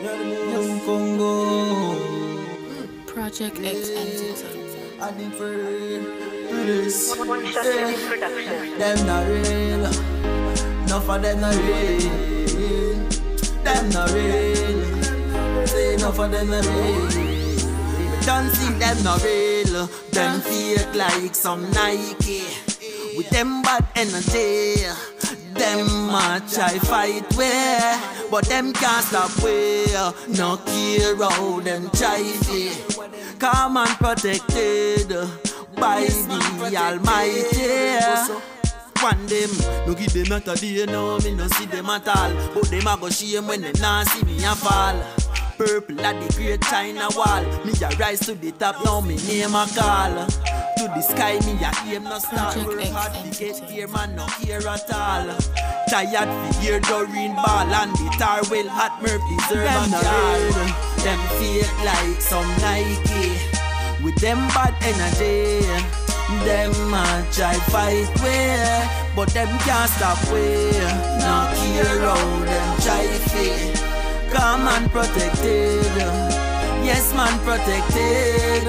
Young Congo. Project X Entity. I think for this. Them not real. Enough of them not real. Them not real. Say enough of them not real. Don't see them not real. Them fake like some Nike. With them bad energy. Them try fight where, but them can't stop where. No care how them try fi. Come and protected by the Almighty. One them, no give them not a day, no, me no see them at all. But them a go shame when them not see me a fall. Purple at the great China wall. Me a rise to the top, now me name a call. To the sky, me a aim no star. Work hard to get here, man, no here at all. Tired to hear Doreen Ball and the tar well hot Murph deserve a car. Them fake like some Nike. With them bad energy. Them try fight where, but them can't stop where. No care how them try fi. Come and protected. Yes man, protected.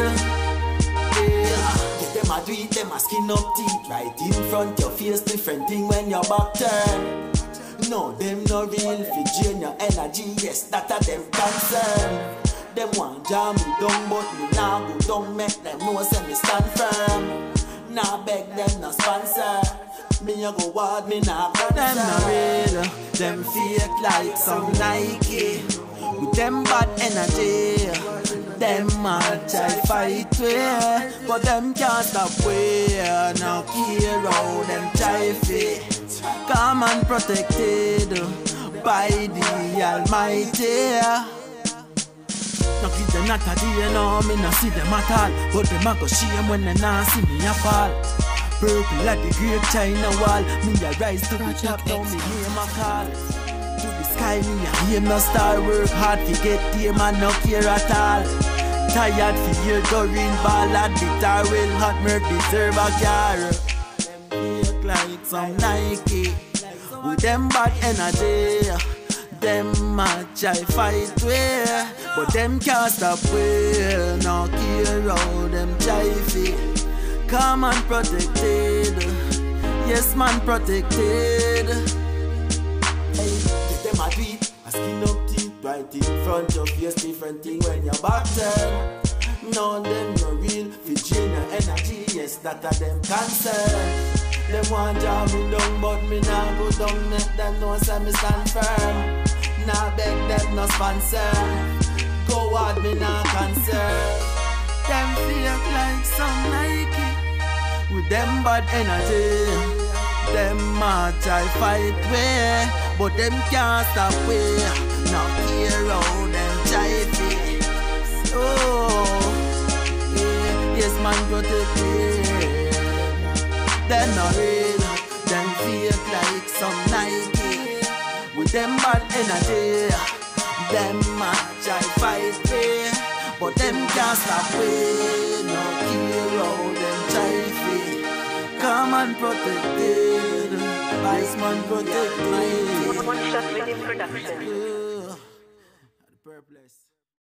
Get them a do it, them a skin up teeth. Right in front your face, different thing when your back turn. No, them no real fi drain your energy. Yes, that a them concern. Them want jam me down, but me nah go down. Make them know say me stand firm. Nah beg them no sponsor. Me a go hard, me nah concern. Them no real, them fake like some Nike. With them bad energy. Them try fight where, but them can't stop where. No care how them try fi. Come and protected by the Almighty. No give them not a day, no, me no see them at all. But them a go shame when they not see me a fall. Purple at the great China wall. Me a rise to the top, now me name a call. To the sky, me a aim no star. Work hard to get there, man, no care at all. Tired to hear Doreen Ball at the tar well hot Murph deserve a car. Them fake like some Nike. With them bad energy. Them try fight where, but them can't stop where. No care how them try fi. Come and protected. Yes man, protected. Hey, get them a do it, a skin up teeth. Right in front of face, different thing when your back turn. No, them no real fi drain your energy. Yes, that a them concern. Them want jam me down, but me nah go down. Make them know say me stand firm. Nah beg them no sponsor. Go hard, me nah concern. Them fake like some Nike. With them bad energy. Them try fight where, but them can't stop where. Now care how them try fi. Oh, yeah. Yes man, protected. Them not real. Them fake like some Nike. With them bad energy. Them try fight where, but them can't stop where. No care how them try fi. Come and protected. Ice man protected. One shot within production. Purple.